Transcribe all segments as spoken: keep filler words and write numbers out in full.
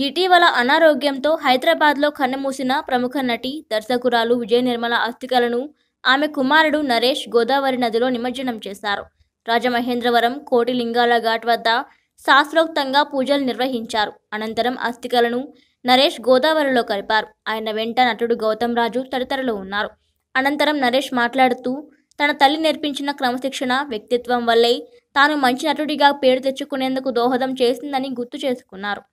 ఇటీవల అనారోగ్యంతో హైదరాబాద్లో కన్నుమూసిన ప్రముఖ నటి, దర్శకురాలు విజయ నిర్మల అస్థికలను ఆమె కుమారుడు నరేష్ గోదావరి నదిలో నిమజ్జనం చేశారు. రాజమహేంద్రవరం కోటిలింగాల ఘాట్ వద్ద శాస్త్రోక్తంగా పూజలు నిర్వహించారు. అనంతరం అస్థికలను నరేష్ గోదావరిలో కలిపారు. ఆయన వెంట నటుడు గౌతమ్ రాజు తదితరులు ఉన్నారు. అనంతరం నరేష్ మాట్లాడుతూ తన తల్లి నేర్పించిన క్రమశిక్షణ, వ్యక్తిత్వం వల్లే తాను మంచి నటుడిగా పేరు తెచ్చుకునేందుకు దోహదం చేసిందని గుర్తు చేసుకున్నారు.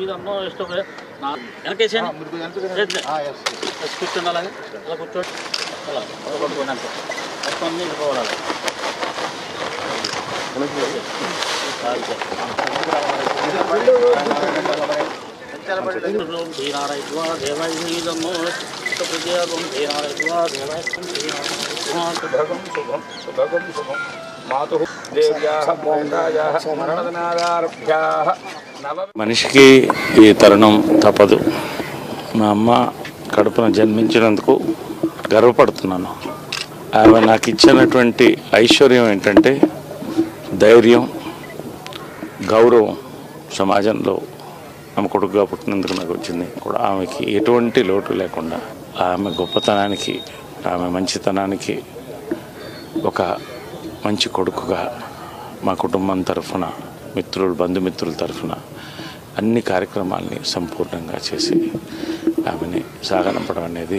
మనిషికి ఈ తరుణం తప్పదు. మా అమ్మ కడుపున జన్మించినందుకు గర్వపడుతున్నాను. ఆమె నాకు ఇచ్చినటువంటి ఐశ్వర్యం ఏంటంటే ధైర్యం, గౌరవం. సమాజంలో ఆమె కొడుకుగా పుట్టినందుకు నాకు వచ్చింది కూడా. ఆమెకి ఎటువంటి లోటు లేకుండా ఆమె గొప్పతనానికి, ఆమె మంచితనానికి ఒక మంచి కొడుకుగా మా కుటుంబం తరఫున, మిత్రులు, బంధుమిత్రుల తరఫున అన్ని కార్యక్రమాల్ని సంపూర్ణంగా చేసి ఆమెని సాగనంపడం అనేది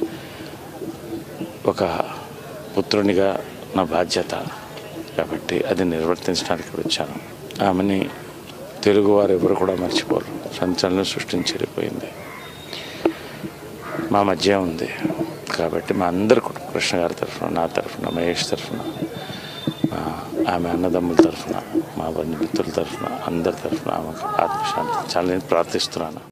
ఒక పుత్రునిగా నా బాధ్యత. కాబట్టి అది నిర్వర్తించడానికి వచ్చాను. ఆమెని తెలుగువారు ఎవరు కూడా మర్చిపోరు. సంచలనం సృష్టించిపోయింది, మా మధ్య ఉంది. కాబట్టి మా అందరి కుటుంబ, కృష్ణ గారి తరఫున, నా తరఫున, మహేష్ తరఫున, ఆమె అన్నదమ్ముల తరఫున, మా బంధుమిత్రుల తరఫున, అందరి తరఫున ఆమెకు ఆత్మశాంతి చాలని ప్రార్థిస్తున్నాను.